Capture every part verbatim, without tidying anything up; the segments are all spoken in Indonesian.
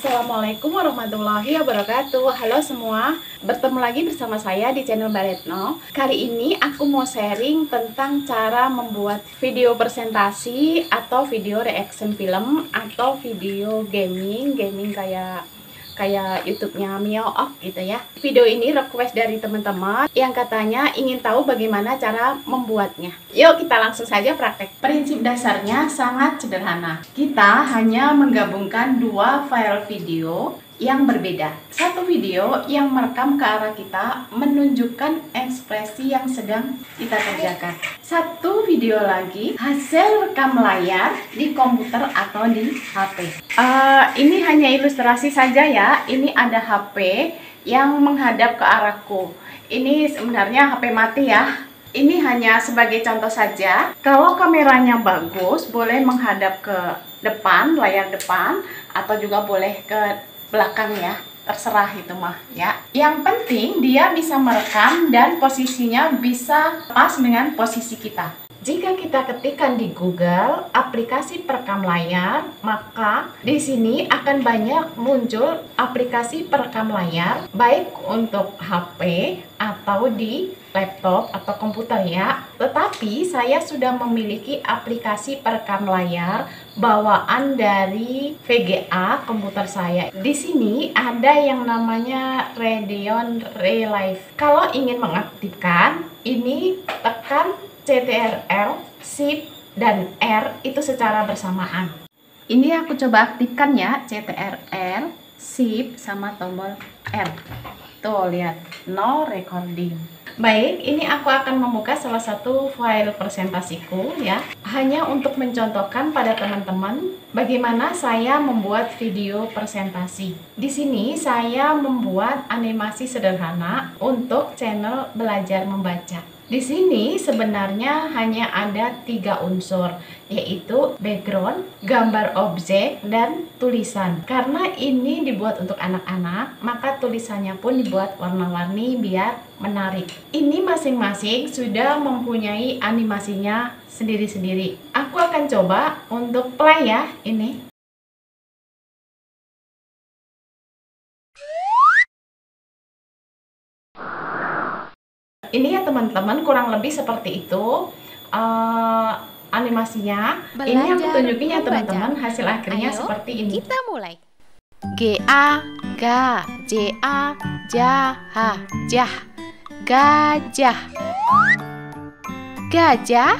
Assalamualaikum warahmatullahi wabarakatuh. Halo semua, bertemu lagi bersama saya di channel Mbak Retno. Kali ini aku mau sharing tentang cara membuat video presentasi atau video reaction film atau video gaming, gaming kayak kayak YouTube-nya Miook gitu ya. Video ini request dari teman-teman yang katanya ingin tahu bagaimana cara membuatnya. Yuk kita langsung saja praktek. Prinsip dasarnya sangat sederhana. Kita hanya menggabungkan dua file video yang berbeda. Satu video yang merekam ke arah kita menunjukkan ekspresi yang sedang kita kerjakan. Satu video lagi hasil rekam layar di komputer atau di H P. Uh, ini hanya ilustrasi saja ya. Ini ada H P yang menghadap ke arahku. Ini sebenarnya H P mati ya. Ini hanya sebagai contoh saja. Kalau kameranya bagus, boleh menghadap ke depan, layar depan, atau juga boleh ke belakang ya, terserah itu mah ya. Yang penting dia bisa merekam dan posisinya bisa pas dengan posisi kita. Jika kita ketikkan di Google aplikasi perekam layar, maka di sini akan banyak muncul aplikasi perekam layar baik untuk H P atau di laptop atau komputer ya. Tetapi saya sudah memiliki aplikasi perekam layar bawaan dari V G A komputer saya. Di sini ada yang namanya Radeon Relive. Kalau ingin mengaktifkan, ini tekan C T R L, Shift, dan R itu secara bersamaan. Ini aku coba aktifkan ya, C T R L, Shift, sama tombol R. Tuh, lihat, no recording. Baik, ini aku akan membuka salah satu file presentasiku ya. Hanya untuk mencontohkan pada teman-teman bagaimana saya membuat video presentasi. Di sini saya membuat animasi sederhana untuk channel belajar membaca. Di sini sebenarnya hanya ada tiga unsur, yaitu background, gambar objek, dan tulisan. Karena ini dibuat untuk anak-anak, maka tulisannya pun dibuat warna-warni biar menarik. Ini masing-masing sudah mempunyai animasinya sendiri-sendiri. Aku akan coba untuk play ya, ini. Ini ya teman-teman, kurang lebih seperti itu uh, animasinya. Belajar ini aku tunjukin ya membaca. teman-teman, hasil akhirnya Ayo, seperti ini. Kita mulai. G A ga, J A ja ha jah, gajah, gajah.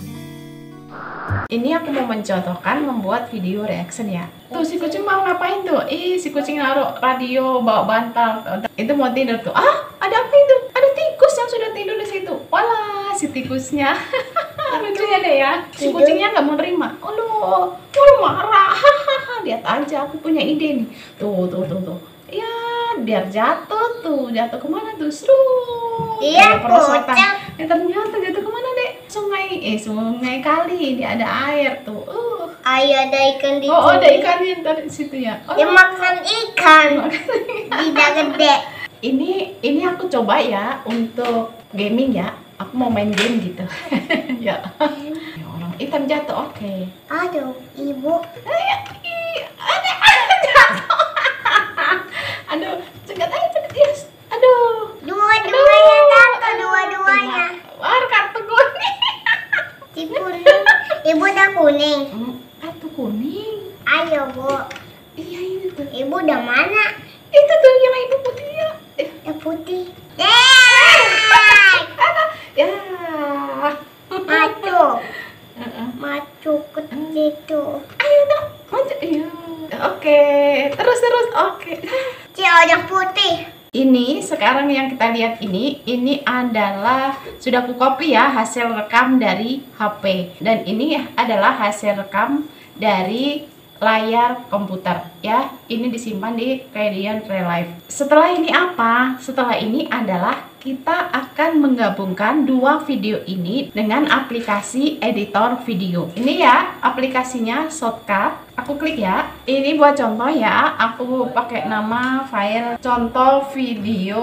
Ini aku mau mencontohkan membuat video reaction ya. Tuh si kucing mau ngapain tuh? Ih, si kucing naruh radio, bawa bantal. Itu mau tidur tuh. Ah, ada apa itu? Ada tikus yang sudah tidur di situ. Walah, si tikusnya. Lucunya deh ya. Si kucingnya nggak mau terima. Oh loh, oh, marah. Lihat aja, aku punya ide nih. Tuh, tuh, tuh, tuh. Ya, biar jatuh tuh. Jatuh kemana tuh? Seru. Iya, kocak. Eh, ternyata jatuh kemana dek? Sungai, eh sungai kali. Dia ada air tuh. Uh. Ayo ada ikan di Oh, oh, sini. ada ikan di ntar di situ ya. Oh, Dia makan ikan. Tidak gede. Ini ini aku coba ya untuk gaming ya. Aku mau main game gitu. Ya. Ya orang ikan jatuh, oke. Okay. Aduh, ibu. Ada ada jatuh. Aduh, cegat aja cegat yes. Aduh. Dua-duanya jatuh, dua-duanya. War kartu kuning. Si kuning. Ibu udah kuning. Hmm, kartu kuning. Ayo, Bu. Iya itu tuh. Ibu udah mana? Itu tuh yang ibu putih ya. Eh, Yang putih. Dek. ya. Macu. Heeh. Macu kecil tuh. Ayo dong, maju. Iya. Oke, terus terus. Oke. Si orang putih. Ini sekarang yang kita lihat ini, ini adalah sudah aku copy ya hasil rekam dari H P, dan ini adalah hasil rekam dari layar komputer ya. Ini disimpan di Radeon Relive. Setelah ini apa? Setelah ini adalah kita akan menggabungkan dua video ini dengan aplikasi editor video. Ini ya aplikasinya Shotcut. Aku klik ya. Ini buat contoh ya. Aku pakai nama file contoh video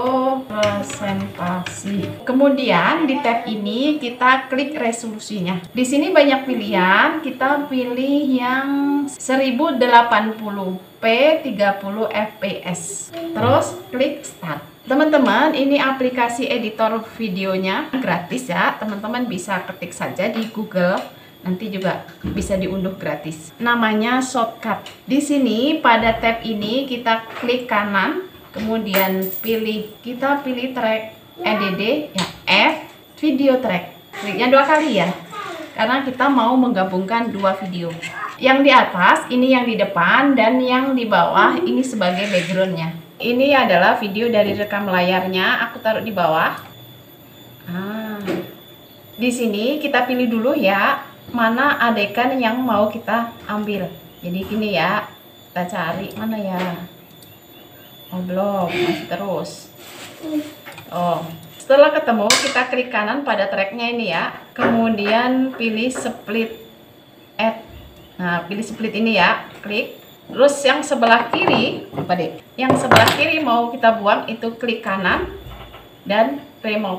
presentasi. Kemudian di tab ini kita klik resolusinya. Di sini banyak pilihan. Kita pilih yang seribu delapan puluh p tiga puluh f p s. Terus klik start. Teman-teman, ini aplikasi editor videonya gratis ya. Teman-teman bisa ketik saja di Google. Nanti juga bisa diunduh gratis. Namanya Shortcut. Di sini pada tab ini kita klik kanan, kemudian pilih kita pilih track E D D ya, F video track. Kliknya dua kali ya. Karena kita mau menggabungkan dua video. Yang di atas ini yang di depan dan yang di bawah ini sebagai backgroundnya. Ini adalah video dari rekam layarnya. Aku taruh di bawah. Ah. Di sini kita pilih dulu ya. Mana adegan yang mau kita ambil. Jadi gini ya, kita cari mana ya. Oh belum, masih terus. Oh, setelah ketemu kita klik kanan pada tracknya ini ya. Kemudian pilih split add. Nah, pilih split ini ya, klik. Terus yang sebelah kiri, apa deh? Yang sebelah kiri mau kita buang itu klik kanan dan remove.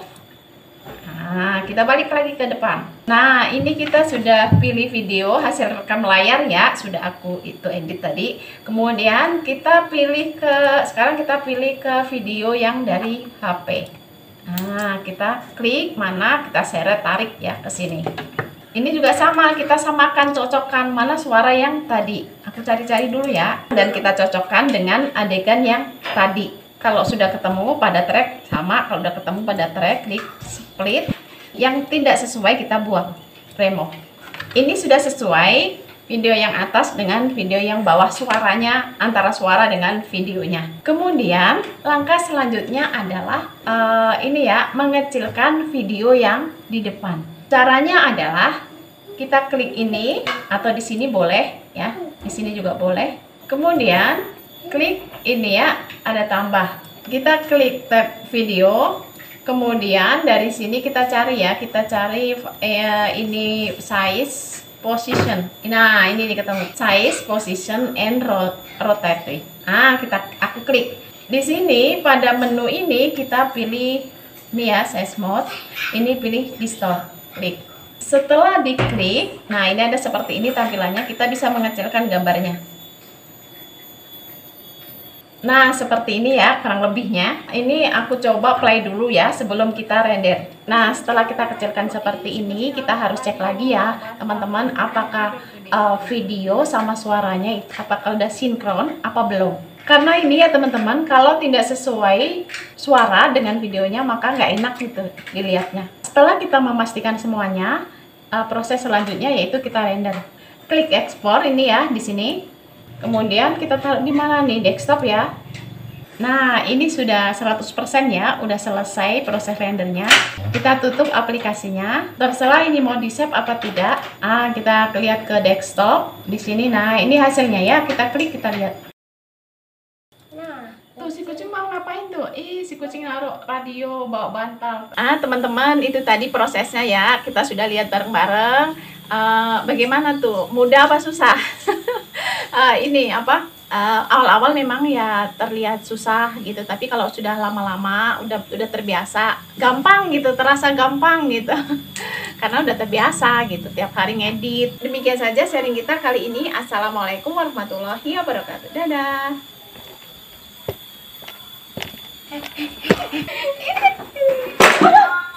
Nah, kita balik lagi ke depan. Nah, ini kita sudah pilih video hasil rekam layar ya, sudah aku itu edit tadi. Kemudian kita pilih ke, sekarang kita pilih ke video yang dari H P. Nah, kita klik mana, kita seret tarik ya ke sini. Ini juga sama, kita samakan, cocokkan mana suara yang tadi. Aku cari-cari dulu ya, dan kita cocokkan dengan adegan yang tadi. Kalau sudah ketemu pada track sama, kalau sudah ketemu pada track klik split. Yang tidak sesuai kita buang, remove. Ini sudah sesuai video yang atas dengan video yang bawah, suaranya antara suara dengan videonya. Kemudian langkah selanjutnya adalah uh, ini ya, mengecilkan video yang di depan. Caranya adalah kita klik ini atau di sini boleh ya, di sini juga boleh. Kemudian klik ini ya, ada tambah. Kita klik tab video. Kemudian dari sini kita cari ya, kita cari eh, ini size, position. Nah, ini nih ketemu size, position, and rotate. Ah, kita aku klik. Di sini pada menu ini kita pilih nih ya, size mode. Ini pilih distort. Klik. Setelah diklik, nah ini ada seperti ini tampilannya. Kita bisa mengecilkan gambarnya. Nah, seperti ini ya, kurang lebihnya. Ini aku coba play dulu ya, sebelum kita render. Nah, setelah kita kecilkan seperti ini, kita harus cek lagi ya, teman-teman, apakah uh, video sama suaranya, apakah udah sinkron, apa belum. Karena ini ya, teman-teman, kalau tidak sesuai suara dengan videonya, maka nggak enak gitu dilihatnya. Setelah kita memastikan semuanya, uh, proses selanjutnya yaitu kita render. Klik ekspor ini ya, di sini. Kemudian kita taruh di mana nih, desktop ya. Nah, ini sudah seratus persen ya, udah selesai proses rendernya. Kita tutup aplikasinya. Terserah ini mau di-save apa tidak. Ah, kita lihat ke desktop di sini. Nah, ini hasilnya ya. Kita klik, kita lihat. Nah, tuh si kucing mau ngapain tuh? Ih, si kucing naruh radio bawa bantal. Ah, teman-teman, itu tadi prosesnya ya. Kita sudah lihat bareng-bareng. Uh, bagaimana tuh? Mudah apa susah? uh, ini apa? Awal-awal uh, memang ya terlihat susah gitu, tapi kalau sudah lama-lama udah udah terbiasa, gampang gitu, terasa gampang gitu. Karena udah terbiasa gitu, tiap hari ngedit. Demikian saja sharing kita kali ini. Assalamualaikum warahmatullahi wabarakatuh. Dadah.